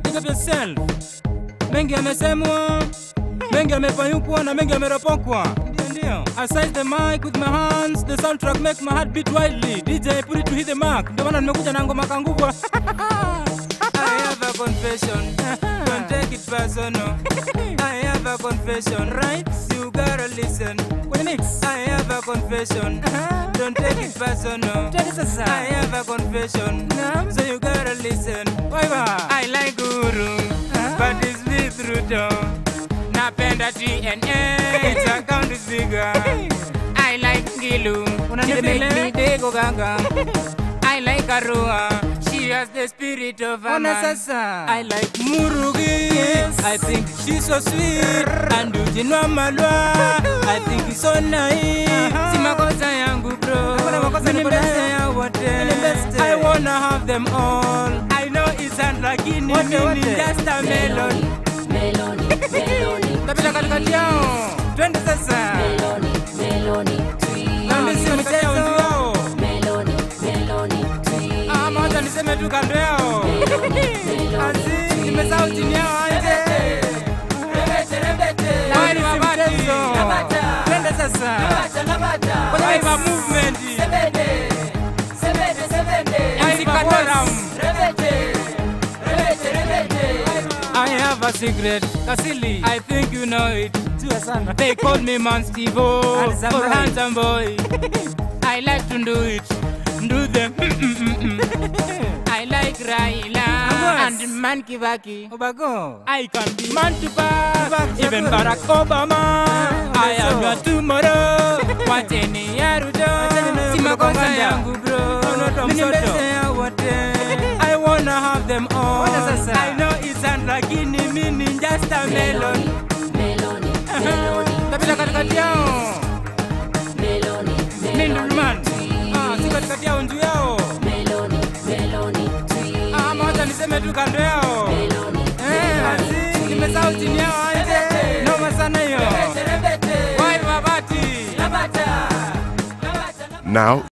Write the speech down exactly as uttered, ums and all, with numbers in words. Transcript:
big up yourself. Mengi yamesemwa, mengi yamefanywa na mengi yameropokwa. Ndio. I size the mic with my hands, the soundtrack make my heart beat wildly. D J put it to hit the mark. Ndio maana nimekuja na ngoma kangubwa. I have a confession. Don't take it personal. I have a confession, right? You gotta listen. When mix, I have a confession. Uh-huh. Don't take it personal. I have a confession, uh-huh. So you gotta listen. I like Guru, uh-huh. But it's me through though. Napenda T N A, its account is bigger. I like Gilu, she make me dego ganga. I like Arua, she has the spirit of a man. I like Murugi, yes. I think she's so sweet. And Ujinwa Malwa, I think he's so nice. Simakosa yangu bro, I wanna have them all. I know it's unlucky, meaning just a melon. Meloni, meloni, Tapita katikati yao, twende sasa. meloni, meloni, tree. Nami si mchezo yao. Meloni, meloni, tree. Ah, moja niseme tu kando yao. Azi, nimesahau chini yao aje. Rebete, rebete. Wani mabati. Twende sasa. Nabata, nabata. Kwenye waiva movement. Sebede, sebede, sebede. Yansi katoram. Rebete, rebete, rebete. I have a secret, Kasili. I think you know it. They call me Man Steve-O or handsome boy. I like to do it, do them. I like Raila and Man Kibaki. Obago. I can be man to back, even Barack Obama. I am your tomorrow. Wateni yarudo, simakosa yangu bro. I wanna have them all. I know it's unlucky, meaning just a melon. Meloni, meloni. Tapita katikati yao. Meloni, Mindu man. Ah, si katikati yao nju yao. meloni, meloni, tree. Ah, moja niseme tu kando yao. Meloni, Eh, azi, nimesahau chini yao aje. Noma sana hiyo. rebete, rebete. Wai mabati. Nabata. Now